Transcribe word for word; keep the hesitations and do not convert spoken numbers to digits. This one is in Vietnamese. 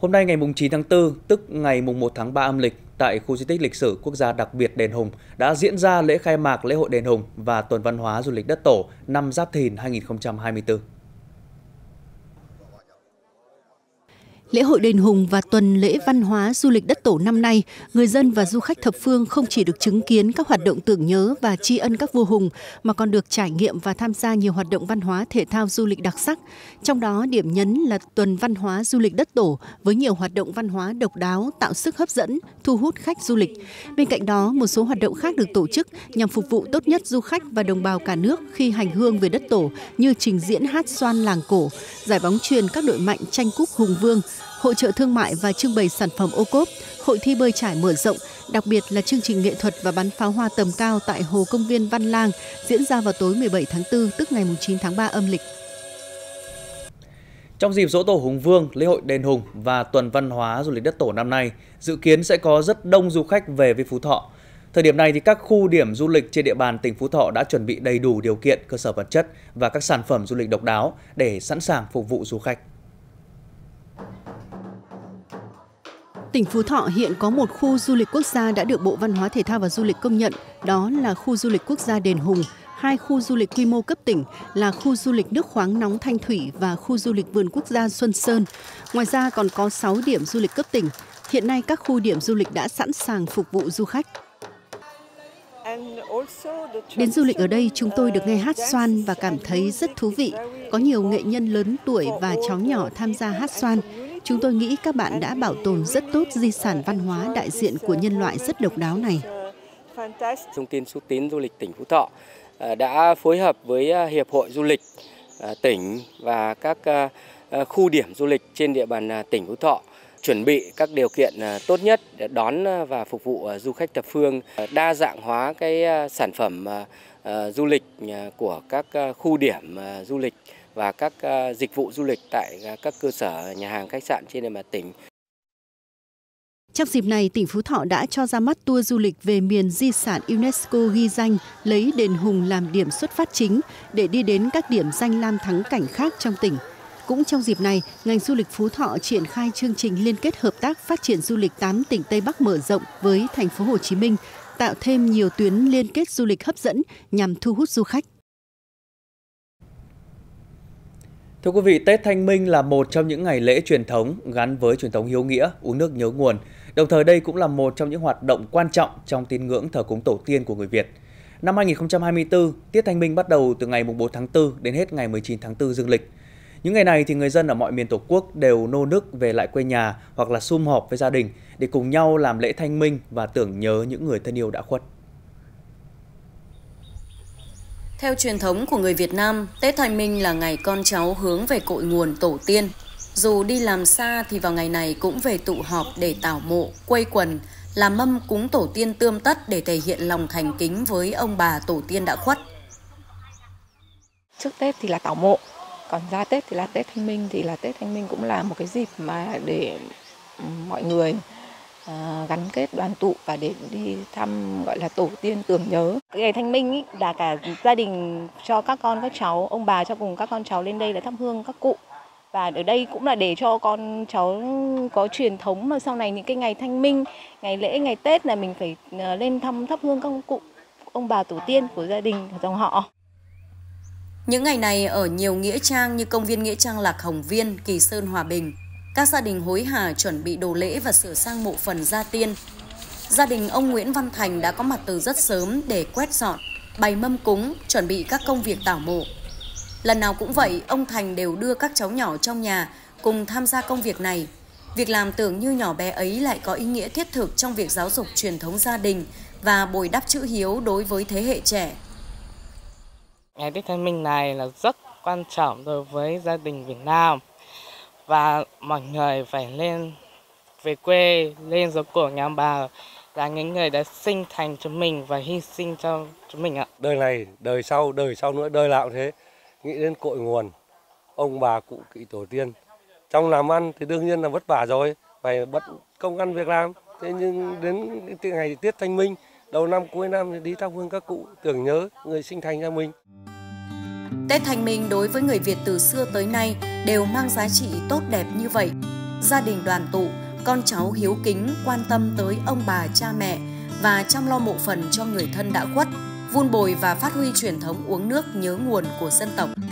Hôm nay ngày chín tháng tư, tức ngày một tháng ba âm lịch, tại khu di tích lịch sử quốc gia đặc biệt Đền Hùng đã diễn ra lễ khai mạc lễ hội Đền Hùng và tuần văn hóa du lịch đất tổ năm Giáp Thìn hai nghìn không trăm hai mươi tư. Lễ hội Đền Hùng và tuần lễ văn hóa du lịch đất tổ năm nay, người dân và du khách thập phương không chỉ được chứng kiến các hoạt động tưởng nhớ và tri ân các vua hùng, mà còn được trải nghiệm và tham gia nhiều hoạt động văn hóa thể thao du lịch đặc sắc. Trong đó, điểm nhấn là tuần văn hóa du lịch đất tổ với nhiều hoạt động văn hóa độc đáo, tạo sức hấp dẫn, thu hút khách du lịch. Bên cạnh đó, một số hoạt động khác được tổ chức nhằm phục vụ tốt nhất du khách và đồng bào cả nước khi hành hương về đất tổ, như trình diễn hát xoan làng cổ, giải bóng chuyền các đội mạnh tranh cúp hùng vương, hội chợ thương mại và trưng bày sản phẩm ô cốp, hội thi bơi trải mở rộng, đặc biệt là chương trình nghệ thuật và bắn pháo hoa tầm cao tại Hồ Công viên Văn Lang diễn ra vào tối mười bảy tháng tư, tức ngày chín tháng ba âm lịch. Trong dịp Giỗ Tổ Hùng Vương, lễ hội Đền Hùng và tuần văn hóa du lịch đất tổ năm nay dự kiến sẽ có rất đông du khách về với Phú Thọ. Thời điểm này thì các khu điểm du lịch trên địa bàn tỉnh Phú Thọ đã chuẩn bị đầy đủ điều kiện cơ sở vật chất và các sản phẩm du lịch độc đáo để sẵn sàng phục vụ du khách. Tỉnh Phú Thọ hiện có một khu du lịch quốc gia đã được Bộ Văn hóa Thể thao và Du lịch công nhận, đó là khu du lịch quốc gia Đền Hùng, hai khu du lịch quy mô cấp tỉnh là khu du lịch nước khoáng nóng Thanh Thủy và khu du lịch vườn quốc gia Xuân Sơn. Ngoài ra còn có sáu điểm du lịch cấp tỉnh. Hiện nay các khu điểm du lịch đã sẵn sàng phục vụ du khách. Đến du lịch ở đây, chúng tôi được nghe hát xoan và cảm thấy rất thú vị. Có nhiều nghệ nhân lớn tuổi và cháu nhỏ tham gia hát xoan. Chúng tôi nghĩ các bạn đã bảo tồn rất tốt di sản văn hóa đại diện của nhân loại rất độc đáo này. Thông tin xúc tiến du lịch tỉnh Phú Thọ đã phối hợp với Hiệp hội Du lịch tỉnh và các khu điểm du lịch trên địa bàn tỉnh Phú Thọ, chuẩn bị các điều kiện tốt nhất để đón và phục vụ du khách thập phương, đa dạng hóa cái sản phẩm du lịch của các khu điểm du lịch và các dịch vụ du lịch tại các cơ sở nhà hàng khách sạn trên địa bàn tỉnh. Trong dịp này, tỉnh Phú Thọ đã cho ra mắt tour du lịch về miền di sản UNESCO ghi danh, lấy Đền Hùng làm điểm xuất phát chính để đi đến các điểm danh lam thắng cảnh khác trong tỉnh. Cũng trong dịp này, ngành du lịch Phú Thọ triển khai chương trình liên kết hợp tác phát triển du lịch tám tỉnh Tây Bắc mở rộng với thành phố Hồ Chí Minh, tạo thêm nhiều tuyến liên kết du lịch hấp dẫn nhằm thu hút du khách. Thưa quý vị, Tết Thanh Minh là một trong những ngày lễ truyền thống gắn với truyền thống hiếu nghĩa, uống nước nhớ nguồn. Đồng thời đây cũng là một trong những hoạt động quan trọng trong tín ngưỡng thờ cúng tổ tiên của người Việt. Năm hai nghìn không trăm hai mươi tư, tiết Thanh Minh bắt đầu từ ngày bốn tháng tư đến hết ngày mười chín tháng tư dương lịch. Những ngày này thì người dân ở mọi miền Tổ quốc đều nô nức về lại quê nhà hoặc là sum họp với gia đình để cùng nhau làm lễ Thanh Minh và tưởng nhớ những người thân yêu đã khuất. Theo truyền thống của người Việt Nam, Tết Thanh Minh là ngày con cháu hướng về cội nguồn tổ tiên. Dù đi làm xa thì vào ngày này cũng về tụ họp để tảo mộ, quây quần, làm mâm cúng tổ tiên tươm tất để thể hiện lòng thành kính với ông bà tổ tiên đã khuất. Trước Tết thì là tảo mộ, còn ra Tết thì là Tết Thanh Minh, thì là Tết Thanh Minh cũng là một cái dịp mà để mọi người À, gắn kết đoàn tụ và để đi thăm gọi là tổ tiên tưởng nhớ. Ngày Thanh Minh ý, là cả gia đình cho các con các cháu, ông bà cho cùng các con cháu lên đây là thắp hương các cụ. Và ở đây cũng là để cho con cháu có truyền thống mà sau này những cái ngày Thanh Minh, ngày lễ, ngày Tết là mình phải lên thăm thắp hương các cụ, ông bà tổ tiên của gia đình, của dòng họ. Những ngày này ở nhiều nghĩa trang như công viên Nghĩa trang Lạc Hồng Viên, Kỳ Sơn, Hòa Bình, các gia đình hối hả chuẩn bị đồ lễ và sửa sang mộ phần gia tiên. Gia đình ông Nguyễn Văn Thành đã có mặt từ rất sớm để quét dọn, bày mâm cúng, chuẩn bị các công việc tảo mộ. Lần nào cũng vậy, ông Thành đều đưa các cháu nhỏ trong nhà cùng tham gia công việc này. Việc làm tưởng như nhỏ bé ấy lại có ý nghĩa thiết thực trong việc giáo dục truyền thống gia đình và bồi đắp chữ hiếu đối với thế hệ trẻ. Ngày Tết Thanh Minh này là rất quan trọng đối với gia đình Việt Nam. Và mọi người phải lên về quê, lên dỗ cổ nhà bà là những người đã sinh thành cho mình và hy sinh cho chúng mình ạ. Đời này, đời sau, đời sau nữa, đời nào cũng thế. Nghĩ đến cội nguồn, ông bà cụ kỵ tổ tiên. Trong làm ăn thì đương nhiên là vất vả rồi, phải bất công ăn việc làm. Thế nhưng đến cái ngày Tết Thanh Minh, đầu năm cuối năm thì đi thắp hương các cụ, tưởng nhớ người sinh thành cho mình. Tết Thanh Minh đối với người Việt từ xưa tới nay đều mang giá trị tốt đẹp như vậy. gia đình đoàn tụ, con cháu hiếu kính, quan tâm tới ông bà cha mẹ và chăm lo mộ phần cho người thân đã khuất, vun bồi và phát huy truyền thống uống nước nhớ nguồn của dân tộc.